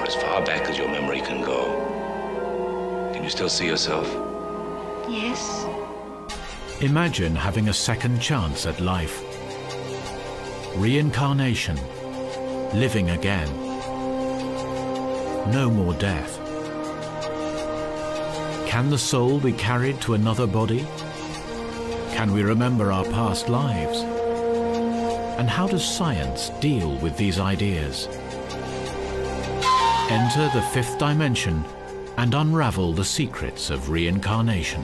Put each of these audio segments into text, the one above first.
as far back as your memory can go. Can you still see yourself? Yes. Imagine having a second chance at life. Reincarnation. Living again. No more death. Can the soul be carried to another body? Can we remember our past lives? And how does science deal with these ideas? Enter the fifth dimension and unravel the secrets of reincarnation.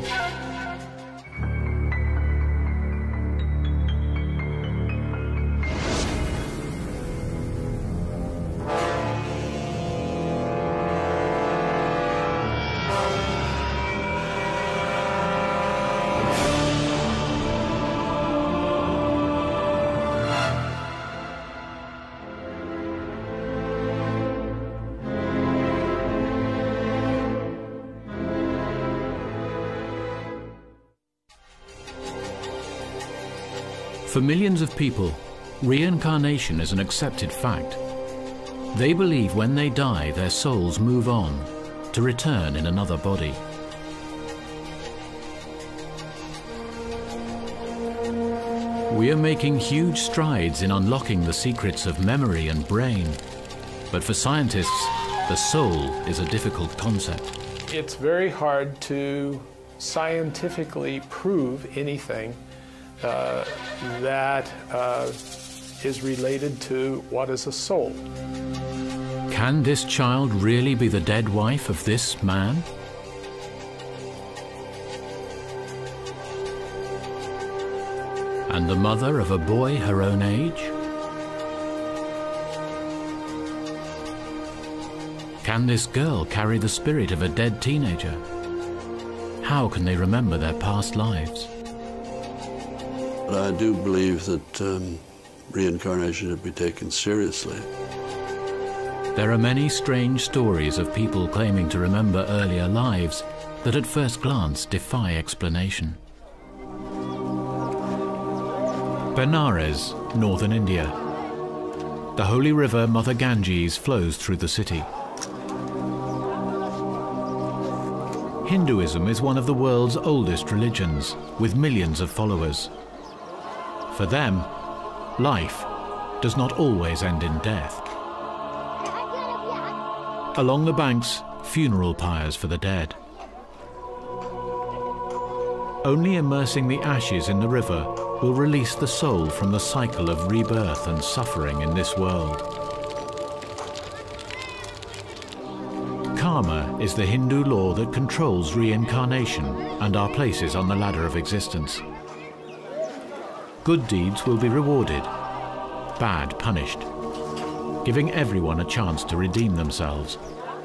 For millions of people, reincarnation is an accepted fact. They believe when they die, their souls move on to return in another body. We are making huge strides in unlocking the secrets of memory and brain. But for scientists, the soul is a difficult concept. It's very hard to scientifically prove anything that is related to what is a soul. Can this child really be the dead wife of this man? And the mother of a boy her own age? Can this girl carry the spirit of a dead teenager? How can they remember their past lives? I do believe that reincarnation should be taken seriously. There are many strange stories of people claiming to remember earlier lives that at first glance defy explanation. Benares, northern India. The holy river Mother Ganges flows through the city. Hinduism is one of the world's oldest religions, with millions of followers. For them, life does not always end in death. Along the banks, funeral pyres for the dead. Only immersing the ashes in the river will release the soul from the cycle of rebirth and suffering in this world. Karma is the Hindu law that controls reincarnation and our places on the ladder of existence. Good deeds will be rewarded, bad punished, giving everyone a chance to redeem themselves.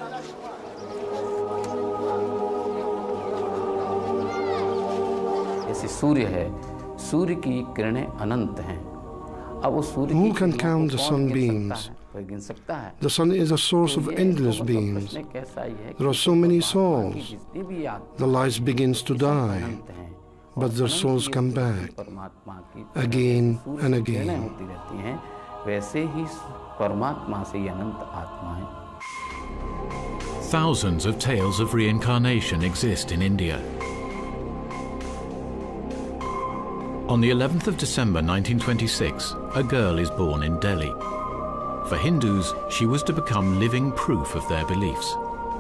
सूर्य है, सूर्य की किरणें अनंत हैं। अब वो सूर्य Who can count the sunbeams? The sun is a source of endless beams. There are so many souls. The light begins to die, but their souls come back again and again. Thousands of tales of reincarnation exist in India. On the 11th of December 1926, a girl is born in Delhi. For Hindus, she was to become living proof of their beliefs.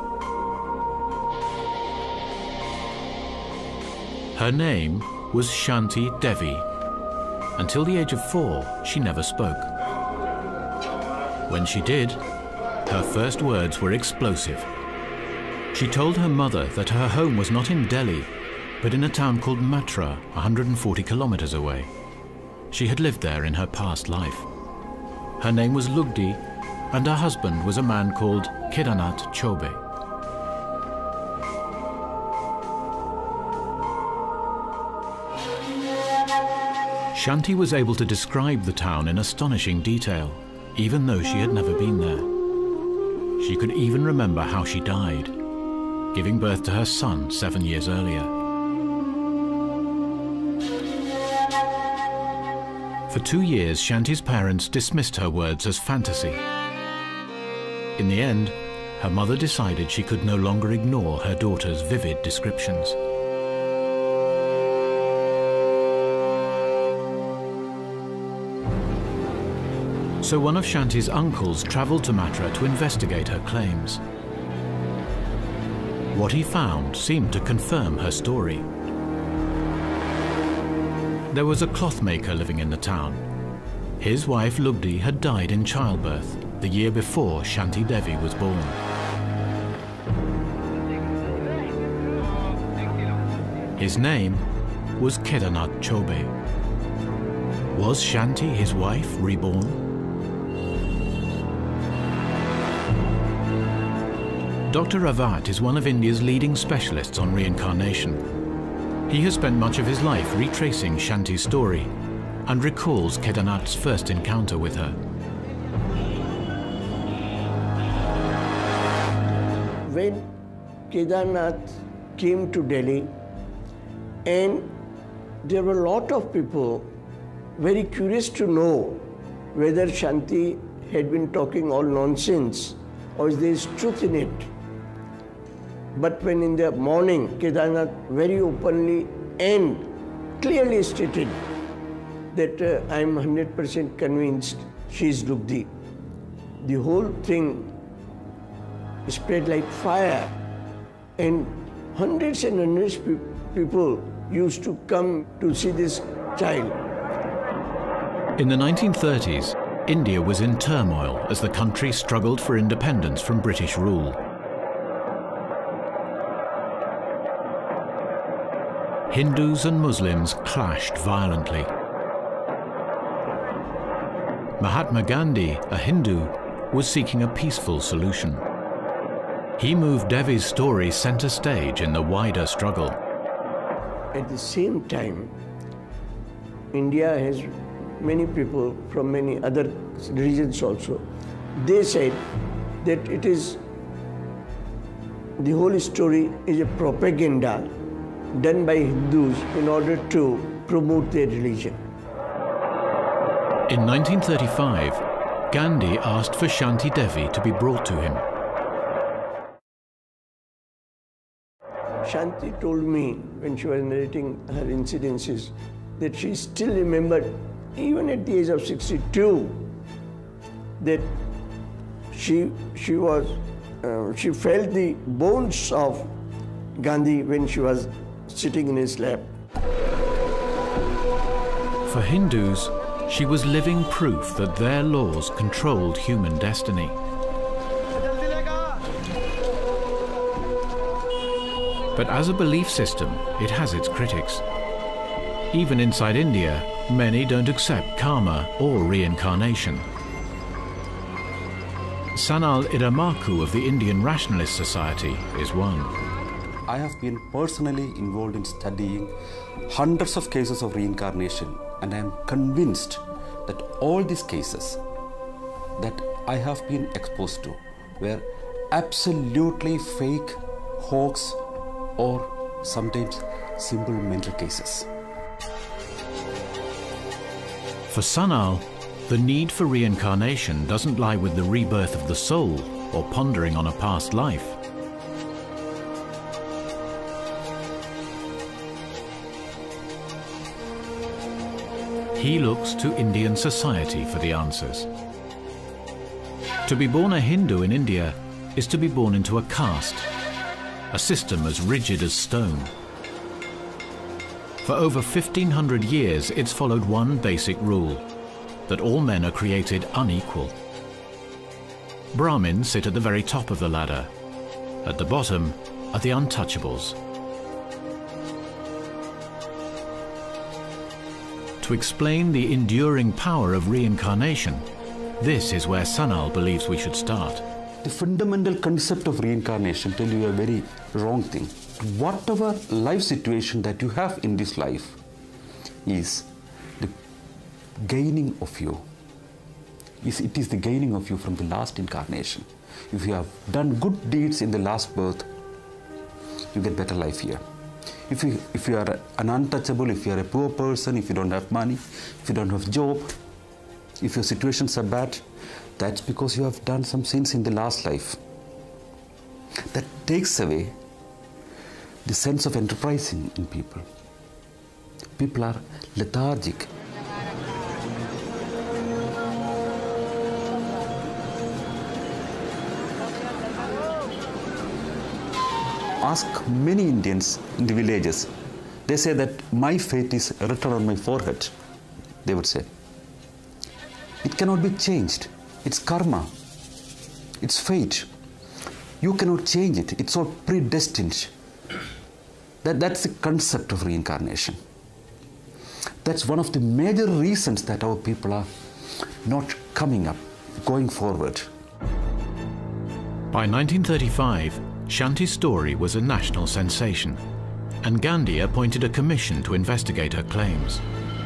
Her name was Shanti Devi. Until the age of 4, she never spoke. When she did, her first words were explosive. She told her mother that her home was not in Delhi, but in a town called Matra, 140 kilometers away. She had lived there in her past life. Her name was Lugdi, and her husband was a man called Kedarnath Chobe. Shanti was able to describe the town in astonishing detail, even though she had never been there. She could even remember how she died, giving birth to her son 7 years earlier. For 2 years, Shanti's parents dismissed her words as fantasy. In the end, her mother decided she could no longer ignore her daughter's vivid descriptions. So one of Shanti's uncles travelled to Matra to investigate her claims. What he found seemed to confirm her story. There was a clothmaker living in the town. His wife Lugdi had died in childbirth the year before Shanti Devi was born. His name was Kedarnath Chobe. Was Shanti, his wife, reborn? Dr. Rawat is one of India's leading specialists on reincarnation. He has spent much of his life retracing Shanti's story and recalls Kedarnath's first encounter with her. When Kedarnath came to Delhi, and there were a lot of people very curious to know whether Shanti had been talking all nonsense or is there truth in it. But when in the morning, Kedarnath very openly and clearly stated that I am 100% convinced she is Lugdi. The whole thing spread like fire, and hundreds and hundreds of people used to come to see this child. In the 1930s, India was in turmoil as the country struggled for independence from British rule. Hindus and Muslims clashed violently. Mahatma Gandhi, a Hindu, was seeking a peaceful solution. He moved Devi's story center stage in the wider struggle. At the same time, India has many people from many other regions also. They said that it is, the whole story is a propaganda done by Hindus in order to promote their religion. In 1935, Gandhi asked for Shanti Devi to be brought to him. Shanti told me when she was narrating her incidences that she still remembered, even at the age of 62, that she felt the bones of Gandhi when she was sitting in his lap. For Hindus, she was living proof that their laws controlled human destiny. But as a belief system, it has its critics. Even inside India, many don't accept karma or reincarnation. Sanal Iramaku of the Indian Rationalist Society is one. I have been personally involved in studying hundreds of cases of reincarnation, and I am convinced that all these cases that I have been exposed to were absolutely fake, hoax, or sometimes simple mental cases. For Sanal, the need for reincarnation doesn't lie with the rebirth of the soul or pondering on a past life. He looks to Indian society for the answers. To be born a Hindu in India is to be born into a caste, a system as rigid as stone. For over 1500 years, it's followed one basic rule, that all men are created unequal. Brahmins sit at the very top of the ladder. At the bottom are the untouchables. To explain the enduring power of reincarnation, this is where Sanal believes we should start. The fundamental concept of reincarnation tells you a very wrong thing. Whatever life situation that you have in this life is the gaining of you. It is the gaining of you from the last incarnation. If you have done good deeds in the last birth, you get better life here. If you are an untouchable, if you are a poor person, if you don't have money, if you don't have job, if your situations are bad, that's because you have done some sins in the last life. that takes away the sense of enterprise in people. People are lethargic. Ask many Indians in the villages. They say that my fate is written on my forehead, they would say. It cannot be changed. It's karma. It's fate. You cannot change it. It's all predestined. That's the concept of reincarnation. That's one of the major reasons that our people are not coming up, going forward. By 1935, Shanti's story was a national sensation, and Gandhi appointed a commission to investigate her claims.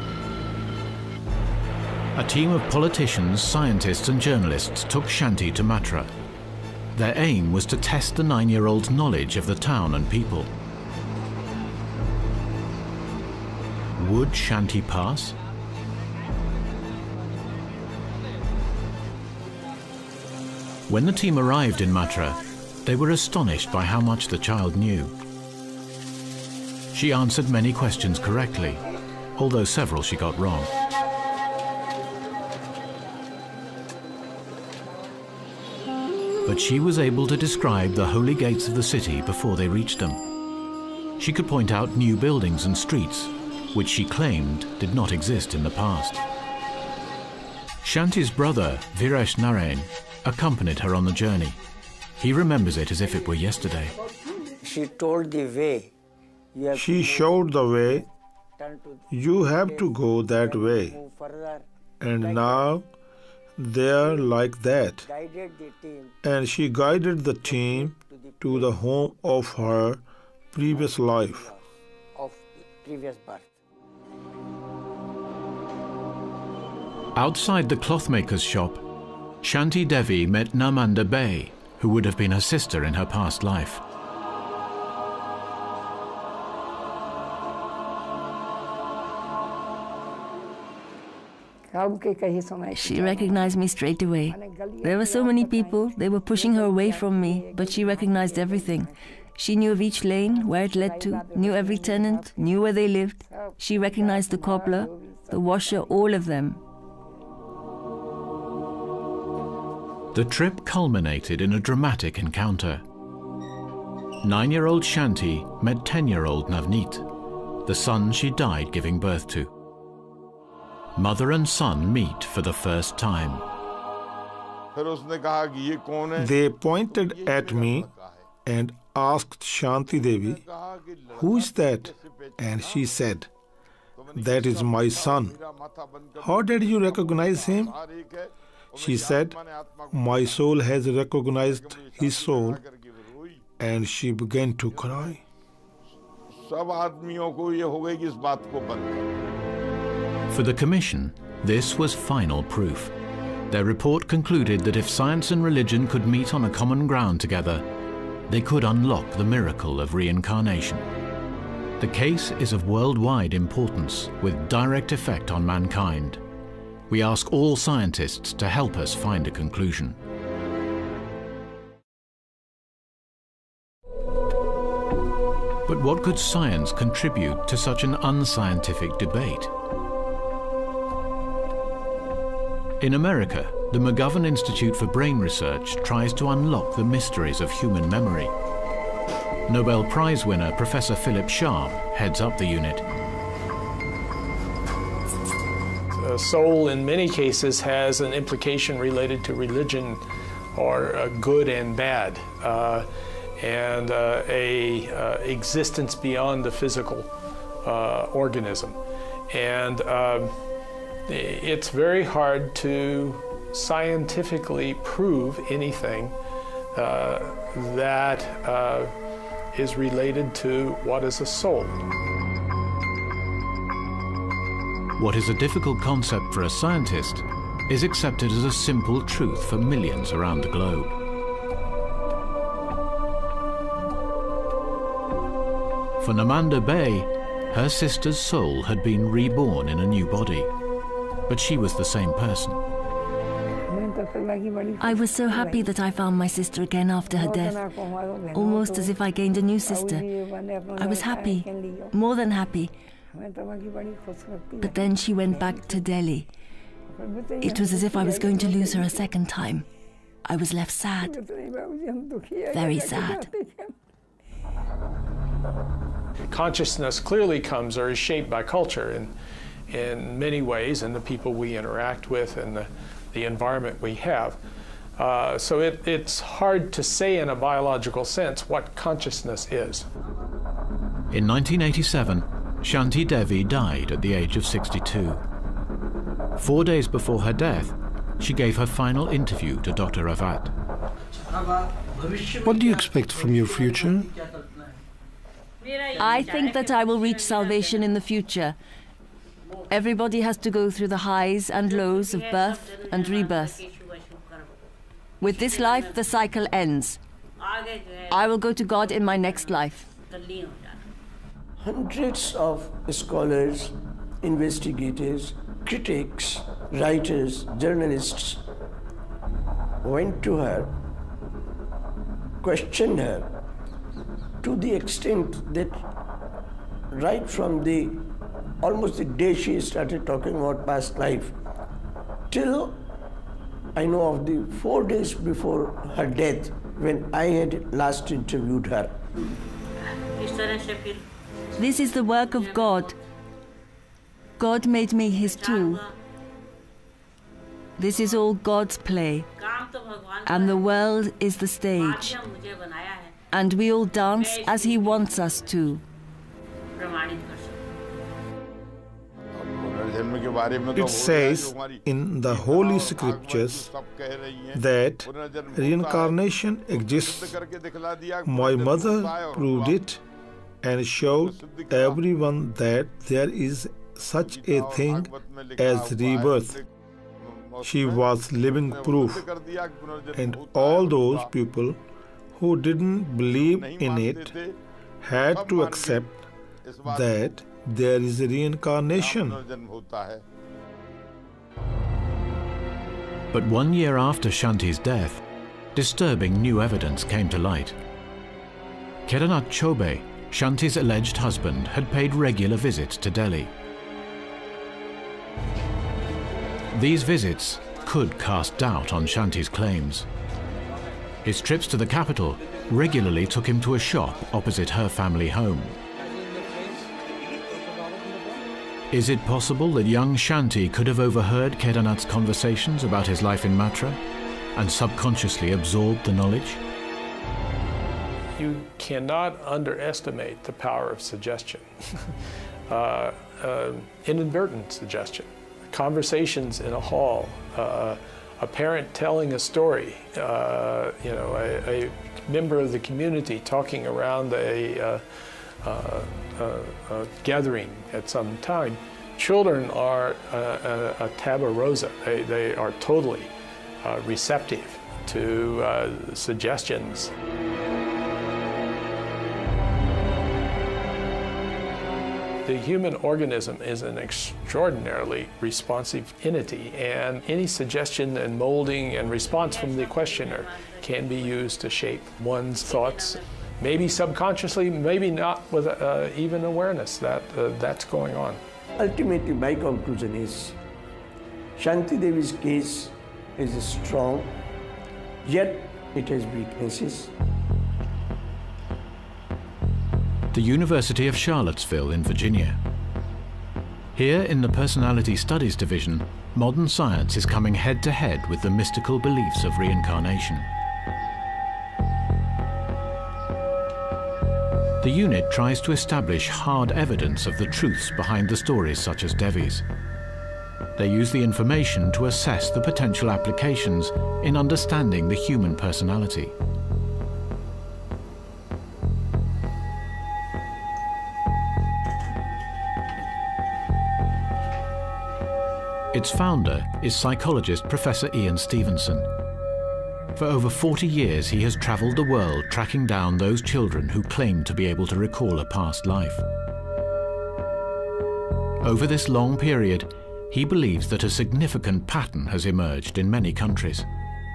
A team of politicians, scientists and journalists took Shanti to Mathura. Their aim was to test the 9-year-old's knowledge of the town and people. Would Shanti pass? When the team arrived in Mathura, they were astonished by how much the child knew. She answered many questions correctly, although several she got wrong. But she was able to describe the holy gates of the city before they reached them. She could point out new buildings and streets, which she claimed did not exist in the past. Shanti's brother, Viresh Narain, accompanied her on the journey. He remembers it as if it were yesterday. She told the way. She showed the way. You have to go that way. And now they are like that. And she guided the team to the home of her previous life. Outside the clothmaker's shop, Shanti Devi met Namanda Bay, who would have been her sister in her past life. She recognized me straight away. There were so many people, they were pushing her away from me, but she recognized everything. She knew of each lane, where it led to, knew every tenant, knew where they lived. She recognized the cobbler, the washer, all of them. The trip culminated in a dramatic encounter. 9-year-old Shanti met 10-year-old Navneet, the son she died giving birth to. Mother and son meet for the first time. They pointed at me and asked Shanti Devi, "Who is that?" And she said, "That is my son." "How did you recognize him?" She said, "My soul has recognized his soul," and she began to cry. For the commission, this was final proof. Their report concluded that if science and religion could meet on a common ground together, they could unlock the miracle of reincarnation. The case is of worldwide importance, with direct effect on mankind. We ask all scientists to help us find a conclusion. But what could science contribute to such an unscientific debate? In America, the McGovern Institute for Brain Research tries to unlock the mysteries of human memory. Nobel Prize winner Professor Philip Sharp heads up the unit. The soul, in many cases, has an implication related to religion or good and bad, and existence beyond the physical organism. And it's very hard to scientifically prove anything that is related to what is a soul. What is a difficult concept for a scientist is accepted as a simple truth for millions around the globe. For Namanda Bay, her sister's soul had been reborn in a new body, but she was the same person. I was so happy that I found my sister again after her death, almost as if I gained a new sister. I was happy, more than happy. But then she went back to Delhi. It was as if I was going to lose her a second time. I was left sad, very sad. Consciousness clearly comes or is shaped by culture in many ways, and the people we interact with and the environment we have. So it's hard to say in a biological sense what consciousness is. In 1987, Shanti Devi died at the age of 62. 4 days before her death, she gave her final interview to Dr. Avat. What do you expect from your future? I think that I will reach salvation in the future. Everybody has to go through the highs and lows of birth and rebirth. With this life, the cycle ends. I will go to God in my next life. Hundreds of scholars, investigators, critics, writers, journalists went to her, questioned her, to the extent that right from almost the day she started talking about past life, till I know of the 4 days before her death, when I had last interviewed her. This is the work of God. God made me his tool. This is all God's play, and the world is the stage, and we all dance as he wants us to. It says in the Holy Scriptures that reincarnation exists. My mother proved it and showed everyone that there is such a thing as rebirth. She was living proof, and all those people who didn't believe in it had to accept that there is a reincarnation. But 1 year after Shanti's death, disturbing new evidence came to light. Kedarnath Chobe, Shanti's alleged husband, had paid regular visits to Delhi. These visits could cast doubt on Shanti's claims. His trips to the capital regularly took him to a shop opposite her family home. Is it possible that young Shanti could have overheard Kedarnath's conversations about his life in Mathura and subconsciously absorbed the knowledge? You cannot underestimate the power of suggestion. Inadvertent suggestion. Conversations in a hall, a parent telling a story, a member of the community talking around a gathering at some time. Children are a tabula rasa. They are totally receptive to suggestions. The human organism is an extraordinarily responsive entity, and any suggestion and molding and response from the questioner can be used to shape one's thoughts, maybe subconsciously, maybe not with even awareness that that's going on. Ultimately, my conclusion is Shanti Devi's case is strong, yet it has weaknesses. The University of Charlottesville in Virginia. Here in the Personality Studies Division, modern science is coming head-to-head with the mystical beliefs of reincarnation. The unit tries to establish hard evidence of the truths behind the stories such as Devi's. They use the information to assess the potential applications in understanding the human personality. Its founder is psychologist Professor Ian Stevenson. For over 40 years, he has traveled the world tracking down those children who claim to be able to recall a past life. Over this long period, he believes that a significant pattern has emerged in many countries.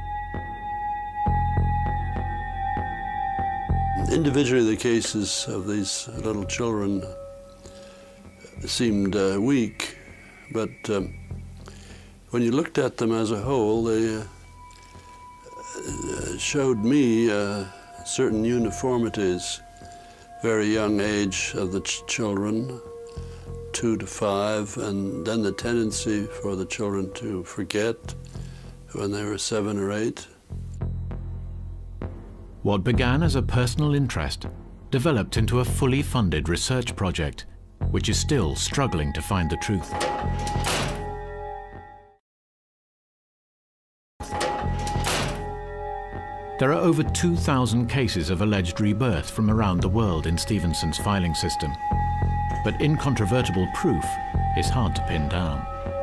Individually, the cases of these little children seemed weak, but when you looked at them as a whole, they showed me certain uniformities. Very young age of the children, 2 to 5, and then the tendency for the children to forget when they were 7 or 8. What began as a personal interest developed into a fully funded research project, which is still struggling to find the truth. There are over 2,000 cases of alleged rebirth from around the world in Stevenson's filing system, but incontrovertible proof is hard to pin down.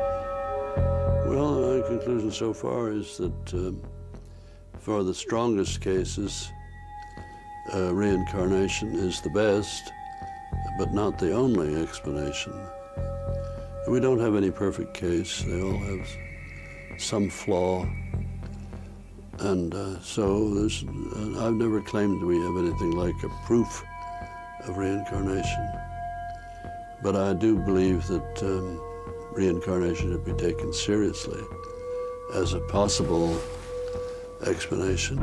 Well, my conclusion so far is that for the strongest cases, reincarnation is the best, but not the only explanation. We don't have any perfect case. They all have some flaw. And so I've never claimed we have anything like a proof of reincarnation. But I do believe that reincarnation should be taken seriously as a possible explanation.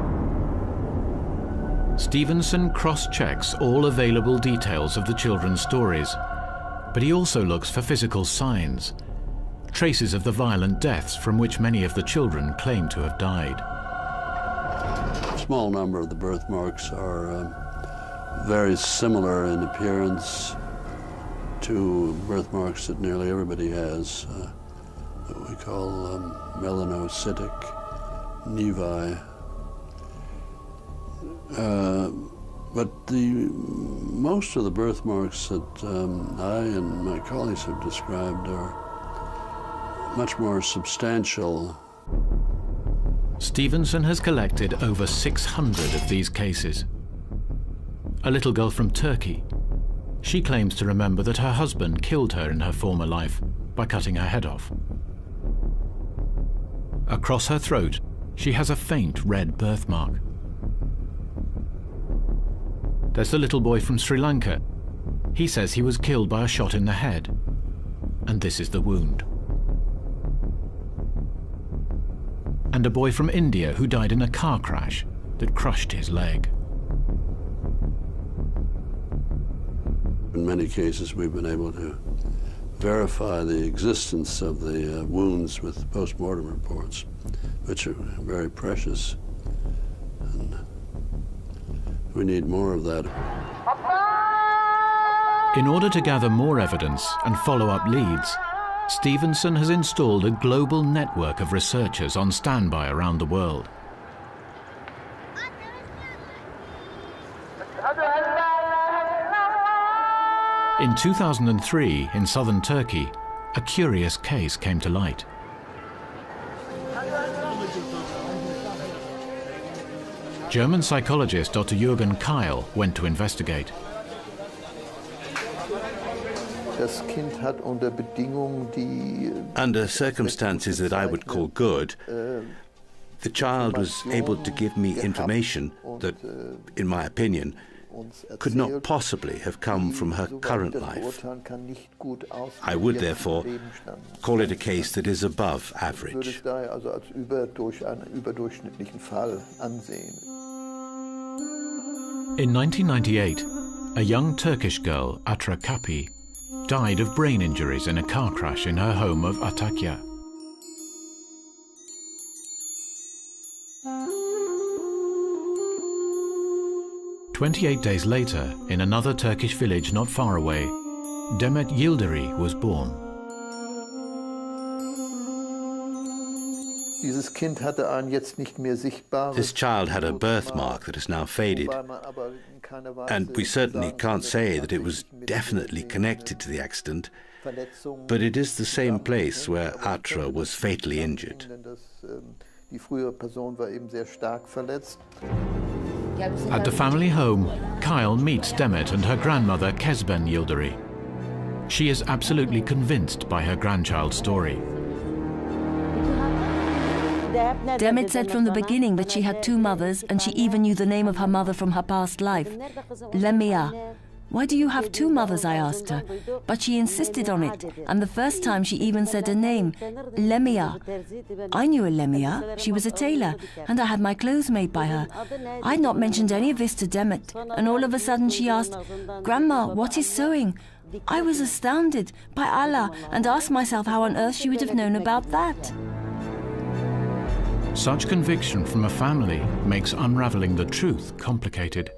Stevenson cross-checks all available details of the children's stories, but he also looks for physical signs, traces of the violent deaths from which many of the children claim to have died. A small number of the birthmarks are very similar in appearance to birthmarks that nearly everybody has, what we call melanocytic nevi. But most of the birthmarks that I and my colleagues have described are much more substantial. Stevenson has collected over 600 of these cases. A little girl from Turkey. She claims to remember that her husband killed her in her former life by cutting her head off. Across her throat, she has a faint red birthmark. There's the little boy from Sri Lanka. He says he was killed by a shot in the head, and this is the wound. And a boy from India who died in a car crash that crushed his leg. In many cases, we've been able to verify the existence of the wounds with post-mortem reports, which are very precious. And we need more of that. In order to gather more evidence and follow up leads, Stevenson has installed a global network of researchers on standby around the world. In 2003, in southern Turkey, a curious case came to light. German psychologist Dr. Jürgen Keil went to investigate. Under circumstances that I would call good, the child was able to give me information that, in my opinion, could not possibly have come from her current life. I would, therefore, call it a case that is above average. In 1998, a young Turkish girl, Atra Kapi, died of brain injuries in a car crash in her home of Antakya. "28 days later, in another Turkish village not far away, Demet Yıldırı was born. This child had a birthmark that has now faded, and we certainly can't say that it was definitely connected to the accident, but it is the same place where Atra was fatally injured. At the family home, Keil meets Demet and her grandmother Kezben Yıldırı. She is absolutely convinced by her grandchild's story. Demet said from the beginning that she had two mothers, and she even knew the name of her mother from her past life, Lemia. "Why do you have two mothers?" I asked her. But she insisted on it, and the first time she even said a name, Lemia. I knew a Lemia. She was a tailor, and I had my clothes made by her. I'd not mentioned any of this to Demet, and all of a sudden she asked, "Grandma, what is sewing?" I was astounded, by Allah, and asked myself how on earth she would have known about that. Such conviction from a family makes unraveling the truth complicated.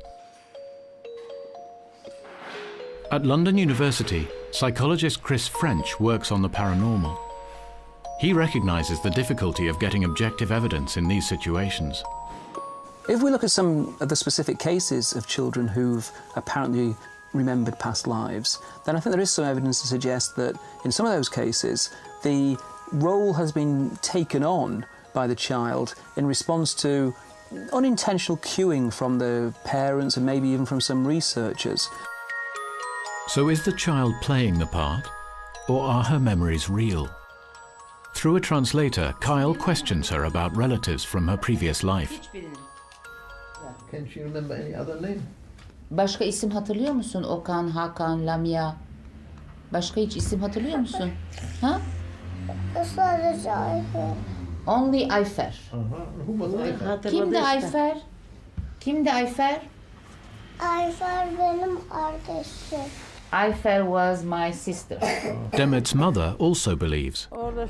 At London University, psychologist Chris French works on the paranormal. He recognizes the difficulty of getting objective evidence in these situations. If we look at some of the specific cases of children who've apparently remembered past lives, then I think there is some evidence to suggest that in some of those cases, the role has been taken on by the child in response to unintentional cueing from the parents and maybe even from some researchers. So is the child playing the part, or are her memories real? Through a translator, Kyle questions her about relatives from her previous life. Can she remember any other name? Başka isim hatırlıyor musun? Okan, Hakan, Lamia. Başka hiç isim hatırlıyor musun? Ha? Sadece Ayfer. Only Ayfer. Who was Ayfer? Kimdi Ayfer? Kimdi Ayfer? Ayfer benim kardeşim. Ayfer was my sister. Demet's mother also believes.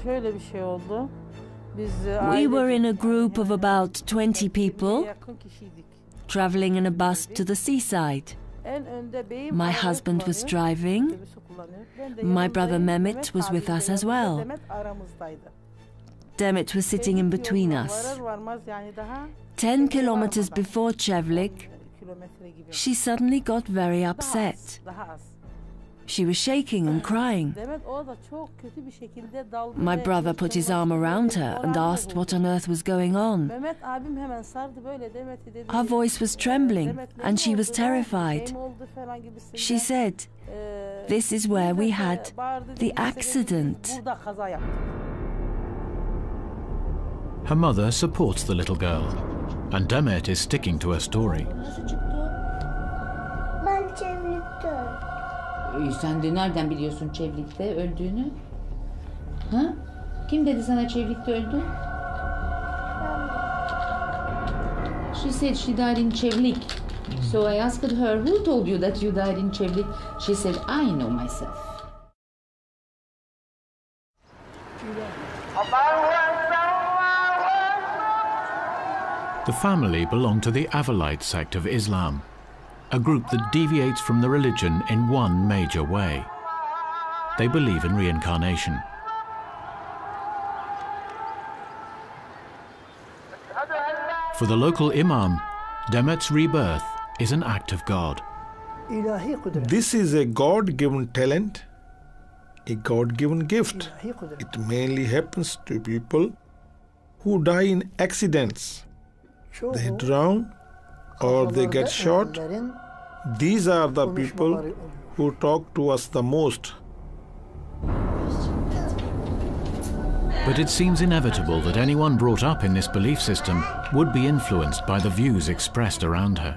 We were in a group of about 20 people, traveling in a bus to the seaside. My husband was driving. My brother Mehmet was with us as well. Demet was sitting in between us. 10 kilometers before Çevlik, she suddenly got very upset. She was shaking and crying. My brother put his arm around her and asked what on earth was going on. Her voice was trembling and she was terrified. She said, "This is where we had the accident." Her mother supports the little girl, and Demet is sticking to her story. Ben Çevlik'te öldüm. Sen de nereden biliyorsun Çevlik'te öldüğünü? Ha? Kim dedi sana Çevlik'te öldü? She said she died in Çevlik. So I asked her, who told you that you died in Çevlik? She said, I know myself. The family belong to the Avalite sect of Islam, a group that deviates from the religion in one major way. They believe in reincarnation. For the local imam, Demet's rebirth is an act of God. This is a God-given talent, a God-given gift. It mainly happens to people who die in accidents. They drown or they get shot. These are the people who talk to us the most. But it seems inevitable that anyone brought up in this belief system would be influenced by the views expressed around her.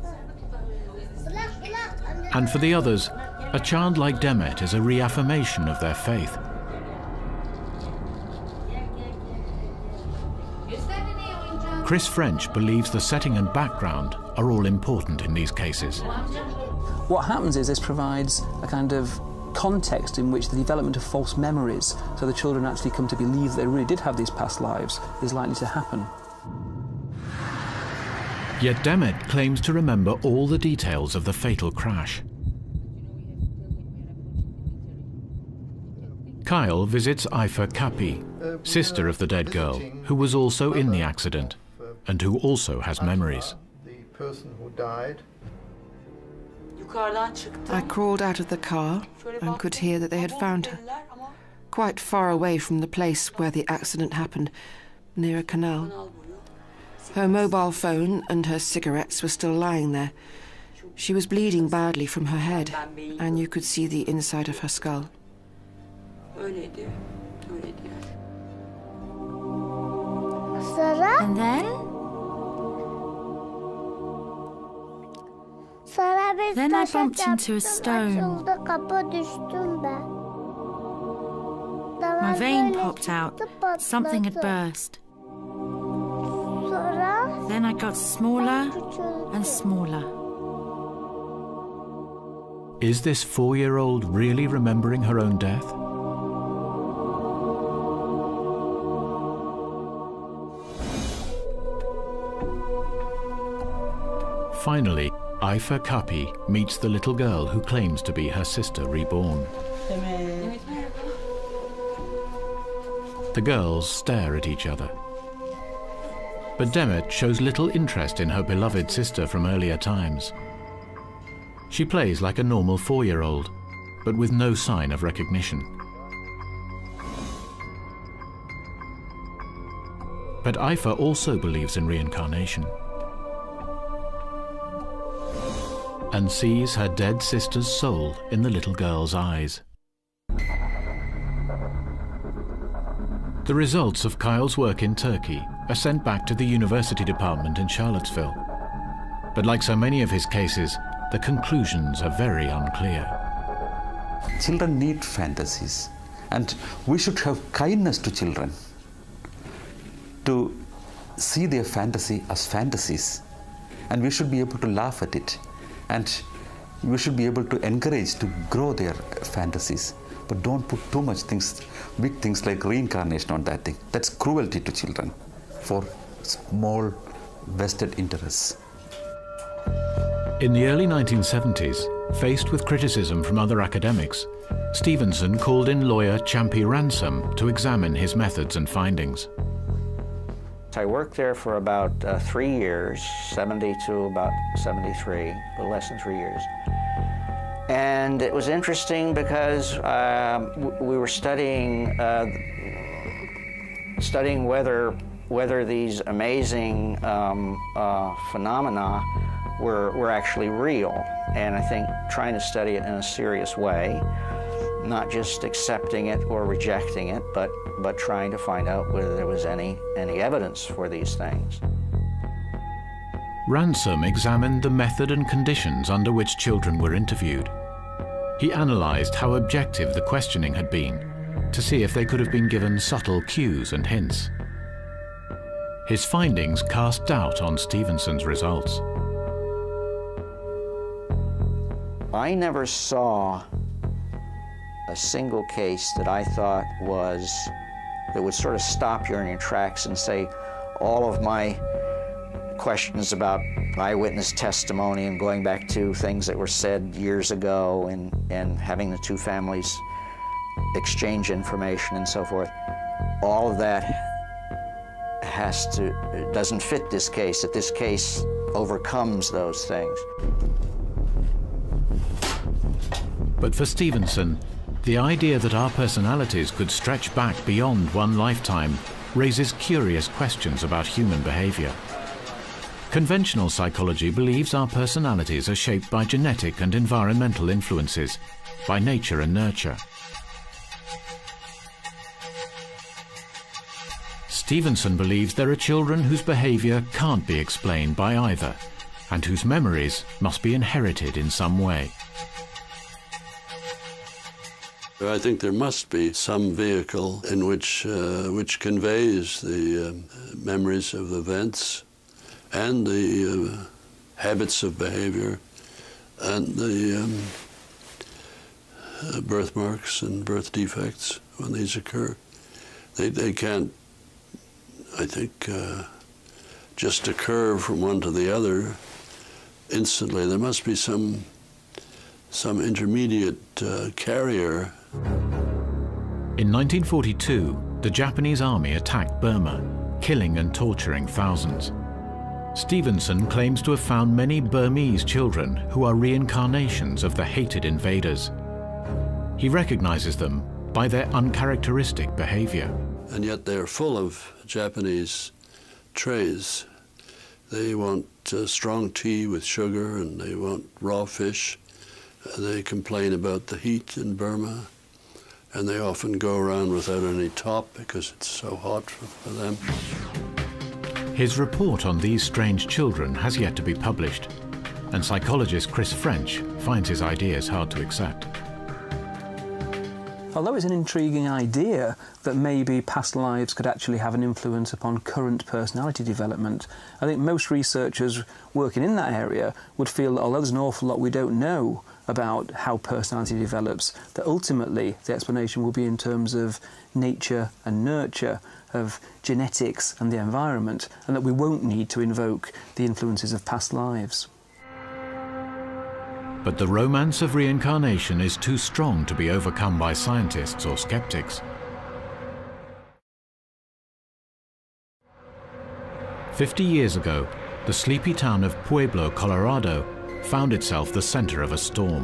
And for the others, a child like Demet is a reaffirmation of their faith. Chris French believes the setting and background are all important in these cases. What happens is this provides a kind of context in which the development of false memories, so the children actually come to believe they really did have these past lives, is likely to happen. Yet Demet claims to remember all the details of the fatal crash. Kyle visits Ayfer Kapi, sister of the dead girl, who was also in the accident and who also has memories. The person who died. I crawled out of the car and could hear that they had found her, quite far away from the place where the accident happened, near a canal. Her mobile phone and her cigarettes were still lying there. She was bleeding badly from her head, and you could see the inside of her skull. And then I bumped into a stone. My vein popped out. Something had burst. Then I got smaller and smaller. Is this 4-year-old really remembering her own death? Finally, Aifa Kapi meets the little girl who claims to be her sister reborn. The girls stare at each other. But Demet shows little interest in her beloved sister from earlier times. She plays like a normal 4-year-old, but with no sign of recognition. But Aifa also believes in reincarnation and sees her dead sister's soul in the little girl's eyes. The results of Kyle's work in Turkey are sent back to the university department in Charlottesville. But like so many of his cases, the conclusions are very unclear. Children need fantasies, and we should have kindness to children, to see their fantasy as fantasies, and we should be able to laugh at it, and we should be able to encourage to grow their fantasies. But don't put too much things, big things like reincarnation on that thing. That's cruelty to children for small vested interests. In the early 1970s, faced with criticism from other academics, Stevenson called in lawyer Champi Ransom to examine his methods and findings. I worked there for about 3 years, 70 to about 73, a little less than 3 years. And it was interesting because we were studying whether these amazing phenomena were actually real, and I think trying to study it in a serious way, not just accepting it or rejecting it, but trying to find out whether there was any evidence for these things. Ransom examined the method and conditions under which children were interviewed. He analyzed how objective the questioning had been to see if they could have been given subtle cues and hints. His findings cast doubt on Stevenson's results. I never saw a single case that I thought that would sort of stop you in your tracks and say, all of my questions about eyewitness testimony and going back to things that were said years ago and having the two families exchange information and so forth, all of that doesn't fit this case, that this case overcomes those things. But for Stevenson, the idea that our personalities could stretch back beyond one lifetime raises curious questions about human behavior. Conventional psychology believes our personalities are shaped by genetic and environmental influences, by nature and nurture. Stevenson believes there are children whose behavior can't be explained by either, and whose memories must be inherited in some way. I think there must be some vehicle in which conveys the memories of events and the habits of behavior and the birthmarks and birth defects when these occur. They can't, I think, just occur from one to the other instantly. There must be some intermediate carrier. In 1942, the Japanese army attacked Burma, killing and torturing thousands. Stevenson claims to have found many Burmese children who are reincarnations of the hated invaders. He recognizes them by their uncharacteristic behavior. And yet they're full of Japanese traits. They won't strong tea with sugar, and they want raw fish. They complain about the heat in Burma, and they often go around without any top because it's so hot for them. His report on these strange children has yet to be published, and psychologist Chris French finds his ideas hard to accept. Although it's an intriguing idea that maybe past lives could actually have an influence upon current personality development, I think most researchers working in that area would feel that although there's an awful lot we don't know about how personality develops, that ultimately the explanation will be in terms of nature and nurture, of genetics and the environment, and that we won't need to invoke the influences of past lives. But the romance of reincarnation is too strong to be overcome by scientists or skeptics. 50 years ago, the sleepy town of Pueblo, Colorado, found itself the center of a storm.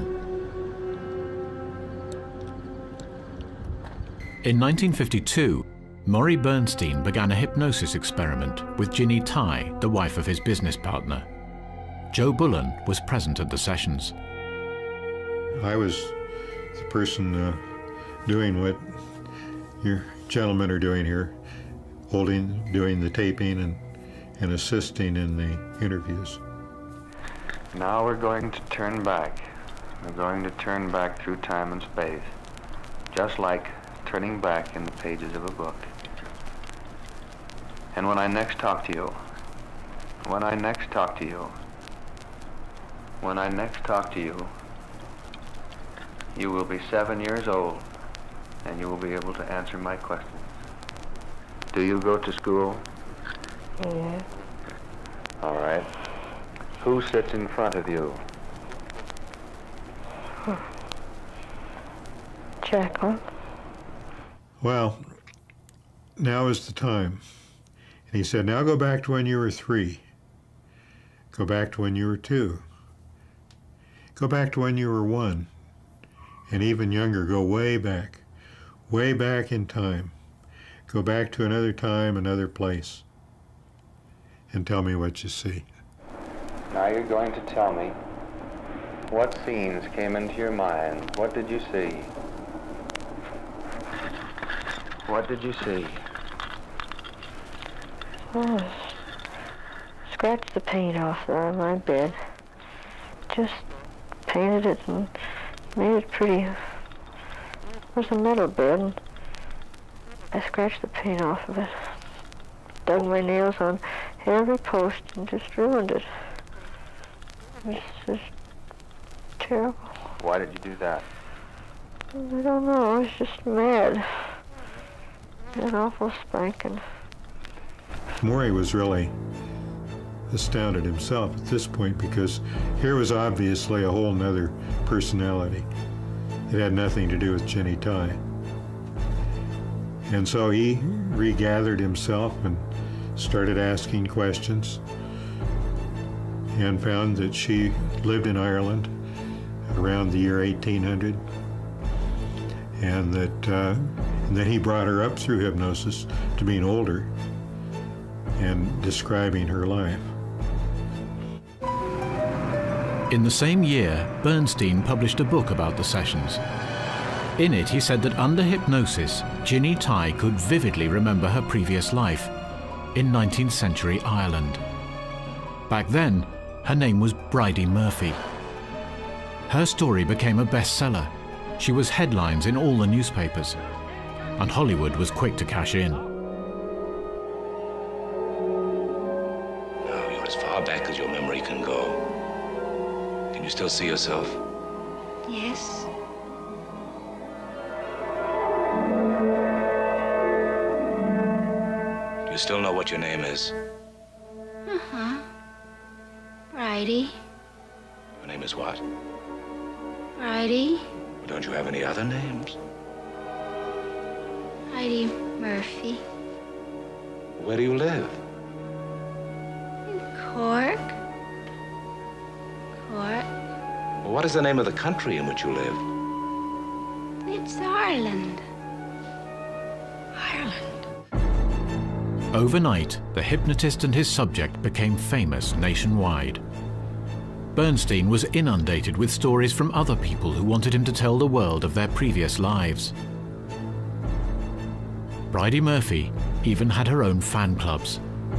In 1952, Maury Bernstein began a hypnosis experiment with Ginny Tai, the wife of his business partner. Joe Bullen was present at the sessions. I was the person doing what your gentlemen are doing here, doing the taping and assisting in the interviews. Now we're going to turn back. We're going to turn back through time and space, just like turning back in the pages of a book. And when I next talk to you, when I next talk to you, when I next talk to you, you will be 7 years old, and you will be able to answer my questions. Do you go to school? Yes. All right. Who sits in front of you? Jacqueline. Well, now is the time. And he said, now go back to when you were 3. Go back to when you were 2. Go back to when you were 1. And even younger, go way back in time. Go back to another time, another place, and tell me what you see. Now you're going to tell me what scenes came into your mind. What did you see? What did you see? Oh, scratched the paint off on my bed. Just painted it and made it pretty. It was a metal bed, and I scratched the paint off of it. Dug my nails on every post and just ruined it. It was just terrible. Why did you do that? I don't know, I was just mad. An awful spanking. Maury was really astounded himself at this point, because here was obviously a whole nother personality. It had nothing to do with Ginny Tai. And so he regathered himself and started asking questions, and found that she lived in Ireland around the year 1800, and that he brought her up through hypnosis to being older and describing her life. In the same year, Bernstein published a book about the sessions. In it, he said that under hypnosis, Ginny Tai could vividly remember her previous life in 19th century Ireland. Back then, her name was Bridie Murphy. Her story became a bestseller. She was headlines in all the newspapers, and Hollywood was quick to cash in. Now you're as far back as your memory can go. Can you still see yourself? Yes. Do you still know what your name is? Uh-huh. Bridie. Your name is what? Bridie. Well, don't you have any other names? Bridie Murphy. Where do you live? In Cork. Cork. Well, what is the name of the country in which you live? It's Ireland. Ireland. Overnight, the hypnotist and his subject became famous nationwide. Bernstein was inundated with stories from other people who wanted him to tell the world of their previous lives. Bridey Murphy even had her own fan clubs.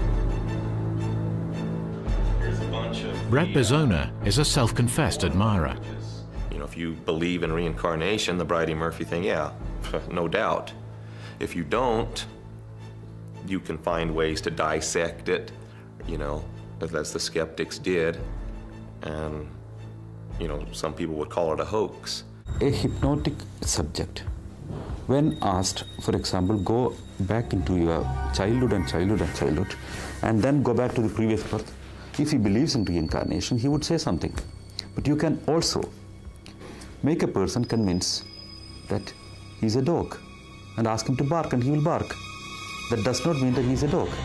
Brett Bezona is a self-confessed admirer. You know, if you believe in reincarnation, the Bridey Murphy thing, yeah, no doubt. If you don't, you can find ways to dissect it, you know, as the skeptics did. And, you know, some people would call it a hoax. A hypnotic subject, when asked, for example, go back into your childhood, and then go back to the previous birth, if he believes in reincarnation, he would say something. But you can also make a person convinced that he's a dog and ask him to bark and he will bark. That does not mean that he's a dog.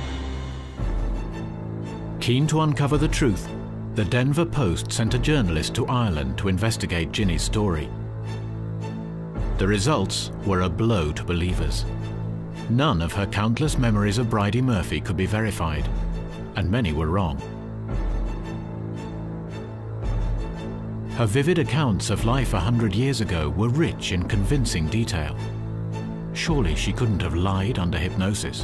Keen to uncover the truth, the Denver Post sent a journalist to Ireland to investigate Ginny's story. The results were a blow to believers. None of her countless memories of Bridey Murphy could be verified, and many were wrong. Her vivid accounts of life 100 years ago were rich in convincing detail. Surely she couldn't have lied under hypnosis.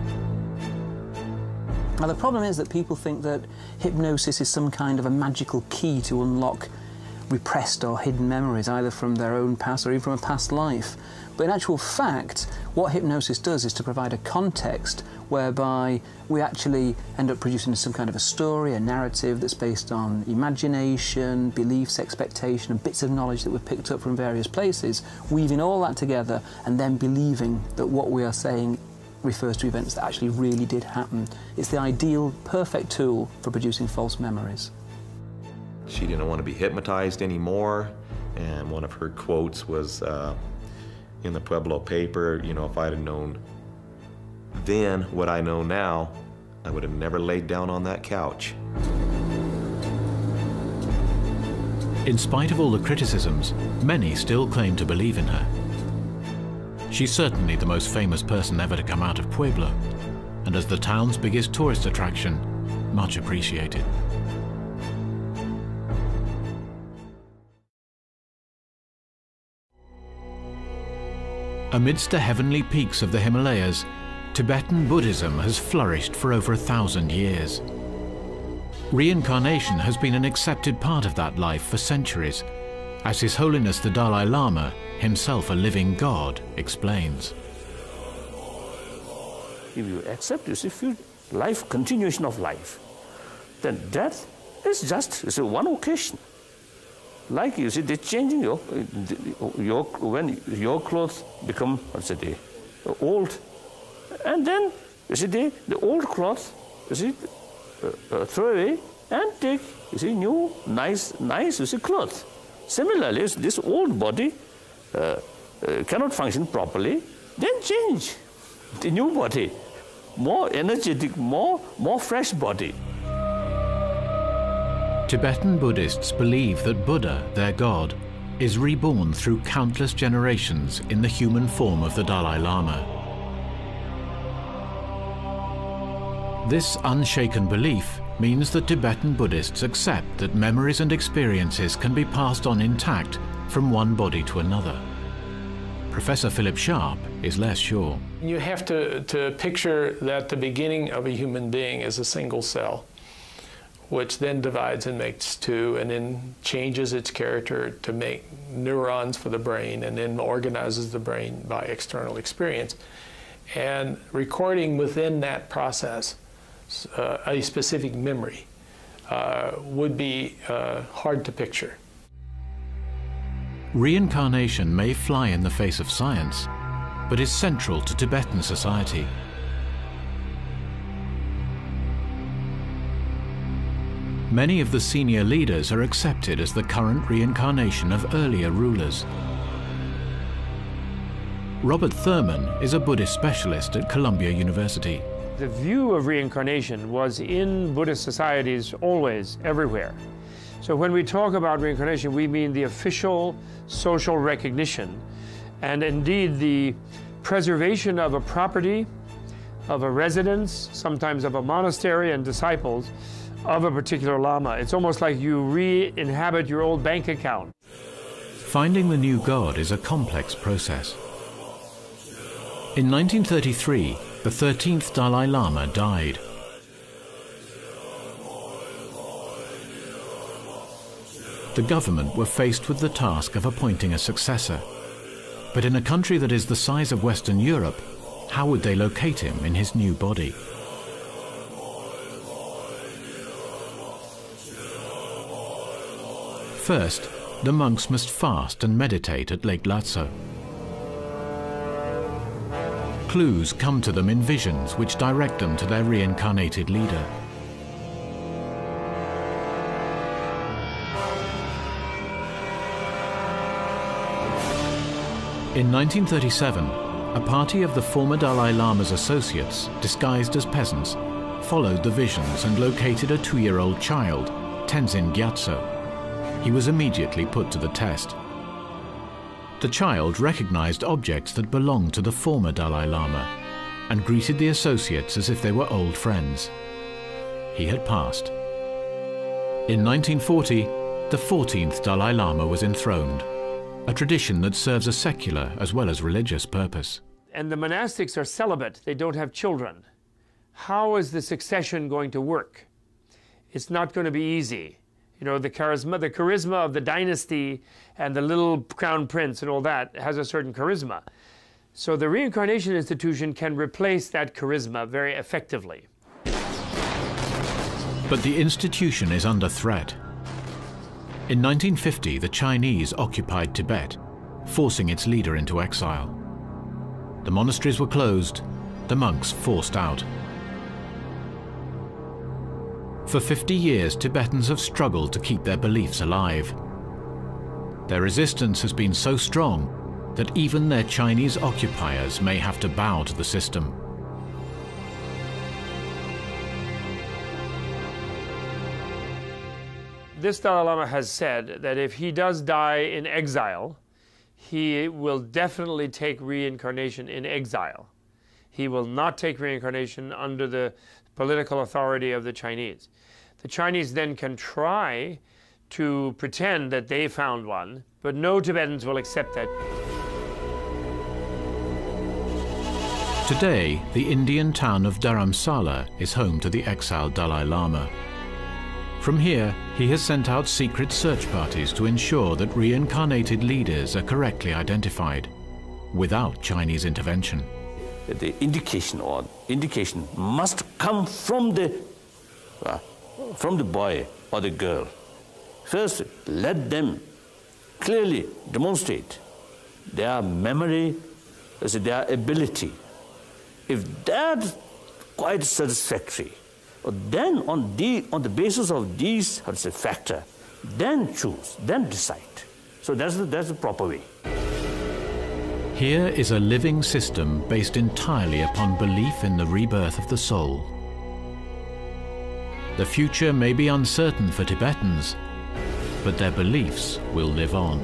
Now, the problem is that people think that hypnosis is some kind of a magical key to unlock repressed or hidden memories, either from their own past or even from a past life. But in actual fact, what hypnosis does is to provide a context whereby we actually end up producing some kind of a story, a narrative that's based on imagination, beliefs, expectation, and bits of knowledge that we've picked up from various places, weaving all that together and then believing that what we are saying refers to events that actually really did happen. It's the ideal, perfect tool for producing false memories. She didn't want to be hypnotized anymore, and one of her quotes was in the Pueblo paper, you know, if I'd have known then what I know now, I would have never laid down on that couch. In spite of all the criticisms, many still claim to believe in her. She's certainly the most famous person ever to come out of Pueblo, and as the town's biggest tourist attraction, much appreciated. Amidst the heavenly peaks of the Himalayas, Tibetan Buddhism has flourished for over 1,000 years. Reincarnation has been an accepted part of that life for centuries, as His Holiness the Dalai Lama, himself a living God, explains. If you accept, you see, life, continuation of life, then death is just one occasion. Like you see, they're changing when your clothes become, let's say, old, and then you see the old cloth, you see, throw away and take, you see, new, nice, you see, cloth. Similarly, this old body cannot function properly, then change the new body, more energetic, more fresh body. Tibetan Buddhists believe that Buddha, their god, is reborn through countless generations in the human form of the Dalai Lama. This unshaken belief means that Tibetan Buddhists accept that memories and experiences can be passed on intact from one body to another. Professor Philip Sharp is less sure. You have to picture that the beginning of a human being is a single cell, which then divides and makes two, and then changes its character to make neurons for the brain, and then organizes the brain by external experience. And recording within that process a specific memory would be hard to picture. Reincarnation may fly in the face of science, but is central to Tibetan society. Many of the senior leaders are accepted as the current reincarnation of earlier rulers. Robert Thurman is a Buddhist specialist at Columbia University. The view of reincarnation was in Buddhist societies always, everywhere. So when we talk about reincarnation, we mean the official social recognition, and indeed the preservation of a property of a residence, sometimes of a monastery and disciples of a particular Lama. It's almost like you re-inhabit your old bank account. Finding the new god is a complex process. In 1933, the 13th Dalai Lama died. The government were faced with the task of appointing a successor. But in a country that is the size of Western Europe, how would they locate him in his new body? First, the monks must fast and meditate at Lake Lhasa. Clues come to them in visions which direct them to their reincarnated leader. In 1937, a party of the former Dalai Lama's associates, disguised as peasants, followed the visions and located a 2-year-old child, Tenzin Gyatso. He was immediately put to the test. The child recognized objects that belonged to the former Dalai Lama and greeted the associates as if they were old friends. He had passed. In 1940, the 14th Dalai Lama was enthroned, a tradition that serves a secular as well as religious purpose. And the monastics are celibate. They don't have children. How is the succession going to work? It's not going to be easy. You know, the charisma of the dynasty and the little crown prince and all that has a certain charisma. So the reincarnation institution can replace that charisma very effectively. But the institution is under threat. In 1950, the Chinese occupied Tibet, forcing its leader into exile. The monasteries were closed, the monks forced out. For 50 years, Tibetans have struggled to keep their beliefs alive. Their resistance has been so strong that even their Chinese occupiers may have to bow to the system. This Dalai Lama has said that if he does die in exile, he will definitely take reincarnation in exile. He will not take reincarnation under the political authority of the Chinese. The Chinese then can try to pretend that they found one, but no Tibetans will accept that. Today, the Indian town of Dharamsala is home to the exiled Dalai Lama. From here, he has sent out secret search parties to ensure that reincarnated leaders are correctly identified, without Chinese intervention. The indication must come from the boy or the girl. First, let them clearly demonstrate their memory, their ability. If that's quite satisfactory, then on the basis of these factors, then choose, then decide. So that's the proper way. Here is a living system based entirely upon belief in the rebirth of the soul. The future may be uncertain for Tibetans, but their beliefs will live on.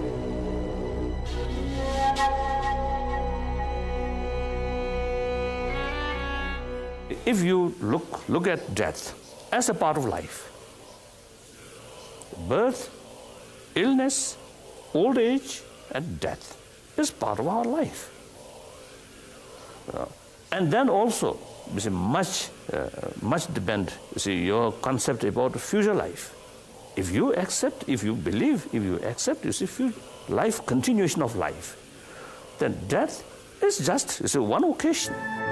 If you look at death as a part of life, birth, illness, old age, and death is part of our life. And then also, you see, much depend, you see, your concept about future life. If you accept, if you believe, if you accept, you see, life, continuation of life, then death is just, you see, one occasion.